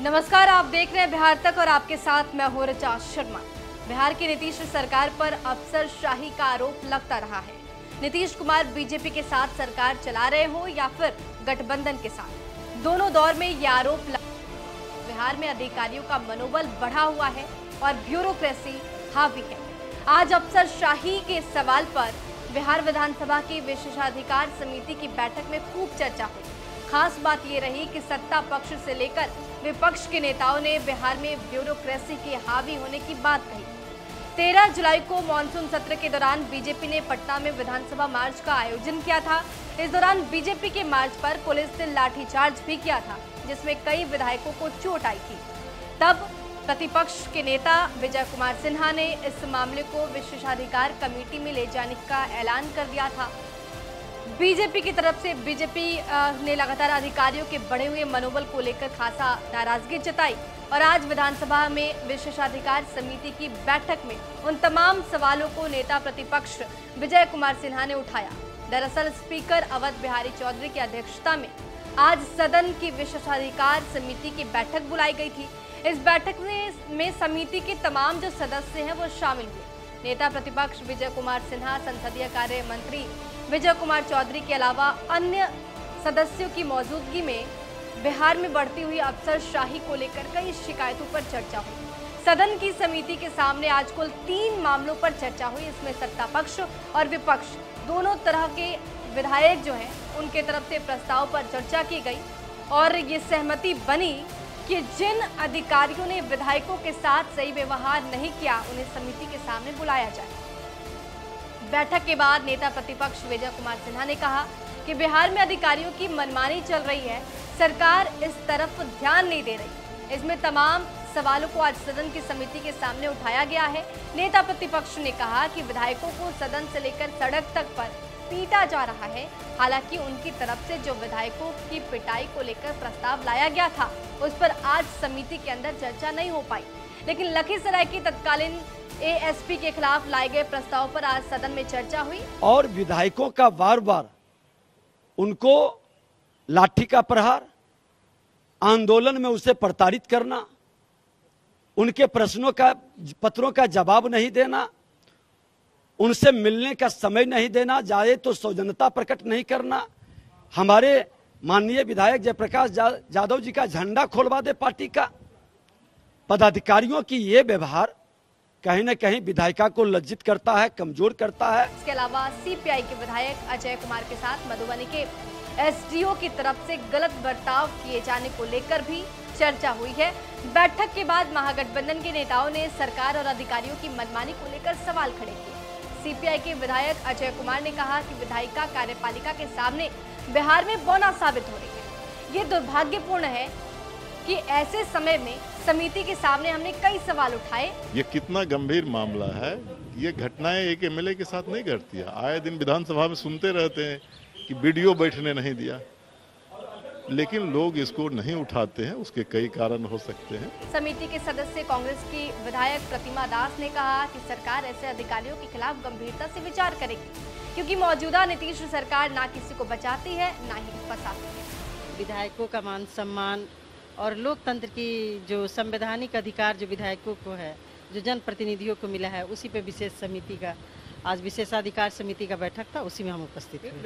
नमस्कार, आप देख रहे हैं बिहार तक और आपके साथ मैं हूं ऋचा शर्मा। बिहार की नीतीश सरकार पर अफसरशाही का आरोप लगता रहा है। नीतीश कुमार बीजेपी के साथ सरकार चला रहे हो या फिर गठबंधन के साथ, दोनों दौर में ये आरोप बिहार में अधिकारियों का मनोबल बढ़ा हुआ है और ब्यूरोक्रेसी हावी है। आज अफसरशाही के सवाल पर बिहार विधानसभा की विशेषाधिकार समिति की बैठक में खूब चर्चा हुई। खास बात ये रही कि सत्ता पक्ष से लेकर विपक्ष के नेताओं ने बिहार में ब्यूरोक्रेसी के हावी होने की बात कही। 13 जुलाई को मानसून सत्र के दौरान बीजेपी ने पटना में विधानसभा मार्च का आयोजन किया था। इस दौरान बीजेपी के मार्च पर पुलिस ने लाठीचार्ज भी किया था, जिसमें कई विधायकों को चोट आई थी। तब प्रतिपक्ष के नेता विजय कुमार सिन्हा ने इस मामले को विशेषाधिकार कमेटी में ले जाने का ऐलान कर दिया था। बीजेपी की तरफ से बीजेपी ने लगातार अधिकारियों के बढ़े हुए मनोबल को लेकर खासा नाराजगी जताई और आज विधानसभा में विशेषाधिकार समिति की बैठक में उन तमाम सवालों को नेता प्रतिपक्ष विजय कुमार सिन्हा ने उठाया। दरअसल स्पीकर अवध बिहारी चौधरी की अध्यक्षता में आज सदन की विशेषाधिकार समिति की बैठक बुलाई गई थी। इस बैठक में समिति के तमाम जो सदस्य हैं वो शामिल हुए। नेता प्रतिपक्ष विजय कुमार सिन्हा, संसदीय कार्य मंत्री विजय कुमार चौधरी के अलावा अन्य सदस्यों की मौजूदगी में बिहार में बढ़ती हुई अफसरशाही को लेकर कई शिकायतों पर चर्चा हुई। सदन की समिति के सामने आज कुल 3 मामलों पर चर्चा हुई। इसमें सत्ता पक्ष और विपक्ष दोनों तरह के विधायक जो हैं उनके तरफ से प्रस्ताव पर चर्चा की गई और ये सहमति बनी कि जिन अधिकारियों ने विधायकों के साथ सही व्यवहार नहीं किया उन्हें समिति के सामने बुलाया जाए। बैठक के बाद नेता प्रतिपक्ष विजय कुमार सिन्हा ने कहा कि बिहार में अधिकारियों की मनमानी चल रही है, सरकार इस तरफ ध्यान नहीं दे रही। इसमें तमाम सवालों को आज सदन की समिति के सामने उठाया गया है। नेता प्रतिपक्ष ने कहा कि विधायकों को सदन से लेकर सड़क तक पर पीटा जा रहा है। हालांकि उनकी तरफ से जो विधायकों की पिटाई को लेकर प्रस्ताव लाया गया था उस पर आज समिति के अंदर चर्चा नहीं हो पाई, लेकिन लखीसराय की तत्कालीन एएसपी के खिलाफ लाए गए प्रस्ताव पर आज सदन में चर्चा हुई। और विधायकों का बार बार उनको लाठी का प्रहार, आंदोलन में उसे प्रताड़ित करना, उनके प्रश्नों का पत्रों का जवाब नहीं देना, उनसे मिलने का समय नहीं देना, जाए तो सौजन्यता प्रकट नहीं करना, हमारे माननीय विधायक जयप्रकाश यादव जी का झंडा खोलवा दे पार्टी का। पदाधिकारियों की ये व्यवहार कहीं न कहीं विधायिका को लज्जित करता है, कमजोर करता है। इसके अलावा सीपीआई के विधायक अजय कुमार के साथ मधुबनी के एसडीओ की तरफ से गलत बर्ताव किए जाने को लेकर भी चर्चा हुई है। बैठक के बाद महागठबंधन के नेताओं ने सरकार और अधिकारियों की मनमानी को लेकर सवाल खड़े किए। सीपीआई के विधायक अजय कुमार ने कहा कि विधायिका कार्यपालिका के सामने बिहार में बौना साबित हो रही है। ये दुर्भाग्यपूर्ण है कि ऐसे समय में समिति के सामने हमने कई सवाल उठाए। ये कितना गंभीर मामला है। ये घटनाएं एक एमएलए के साथ नहीं घटती है। आए दिन विधानसभा में सुनते रहते हैं कि वीडियो बैठने नहीं दिया, लेकिन लोग इसको नहीं उठाते हैं। उसके कई कारण हो सकते हैं। समिति के सदस्य कांग्रेस की विधायक प्रतिमा दास ने कहा कि सरकार ऐसे अधिकारियों के खिलाफ गंभीरता से विचार करेगी, क्योंकि मौजूदा नीतीश सरकार ना किसी को बचाती है ना ही फंसाती है। विधायकों का मान सम्मान और लोकतंत्र की जो संवैधानिक अधिकार जो विधायकों को है, जो जनप्रतिनिधियों को मिला है, उसी पे विशेष समिति का आज विशेषाधिकार समिति का बैठक था, उसी में हम उपस्थित थे।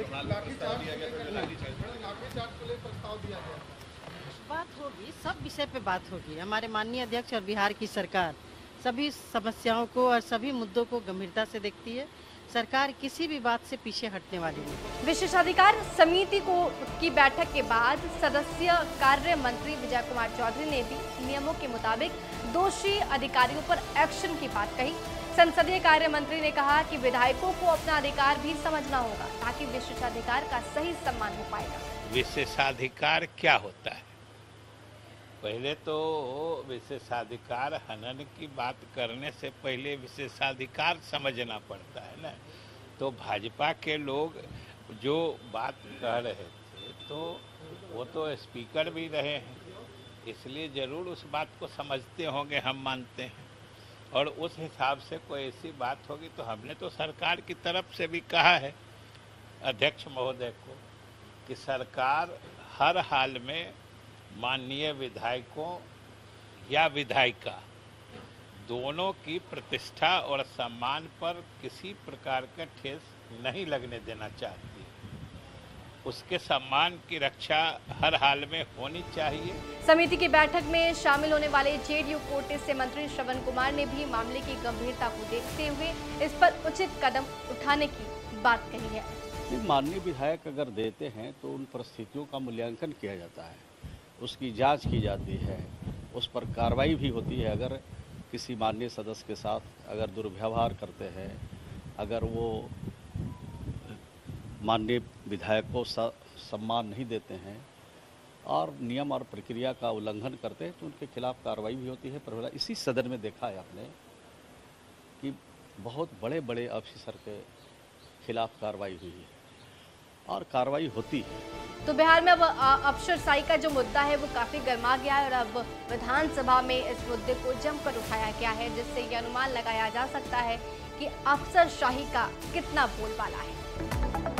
बात होगी, सब विषय पे बात होगी। हमारे माननीय अध्यक्ष और बिहार की सरकार सभी समस्याओं को और सभी मुद्दों को गंभीरता से देखती है। सरकार किसी भी बात से पीछे हटने वाली नहीं। विशेषाधिकार समिति की बैठक के बाद सदस्य कार्य मंत्री विजय कुमार चौधरी ने भी नियमों के मुताबिक दोषी अधिकारियों पर एक्शन की बात कही। संसदीय कार्य मंत्री ने कहा कि विधायकों को अपना अधिकार भी समझना होगा ताकि विशेषाधिकार का सही सम्मान हो पाएगा। विशेषाधिकार क्या होता है? पहले तो विशेषाधिकार हनन की बात करने से पहले विशेषाधिकार समझना पड़ता है ना। तो भाजपा के लोग जो बात कह रहे थे तो वो तो स्पीकर भी रहे हैं, इसलिए जरूर उस बात को समझते होंगे, हम मानते हैं। और उस हिसाब से कोई ऐसी बात होगी तो हमने तो सरकार की तरफ से भी कहा है अध्यक्ष महोदय को कि सरकार हर हाल में माननीय विधायकों या विधायिका, दोनों की प्रतिष्ठा और सम्मान पर किसी प्रकार का ठेस नहीं लगने देना चाहती है। उसके सम्मान की रक्षा हर हाल में होनी चाहिए। समिति की बैठक में शामिल होने वाले जेडीयू कोटे से मंत्री श्रवण कुमार ने भी मामले की गंभीरता को देखते हुए इस पर उचित कदम उठाने की बात कही है। माननीय विधायक अगर देते हैं तो उन परिस्थितियों का मूल्यांकन किया जाता है, उसकी जांच की जाती है, उस पर कार्रवाई भी होती है। अगर किसी माननीय सदस्य के साथ अगर दुर्व्यवहार करते हैं, अगर वो माननीय विधायक को सम्मान नहीं देते हैं और नियम और प्रक्रिया का उल्लंघन करते हैं तो उनके खिलाफ कार्रवाई भी होती है। पर इसी सदन में देखा है आपने कि बहुत बड़े बड़े ऑफिसर के खिलाफ कार्रवाई हुई है और कार्रवाई होती है। तो बिहार में अब अफसरशाही का जो मुद्दा है वो काफी गर्मा गया है और अब विधानसभा में इस मुद्दे को जमकर उठाया गया है, जिससे ये अनुमान लगाया जा सकता है कि अफसरशाही का कितना बोलबाला है।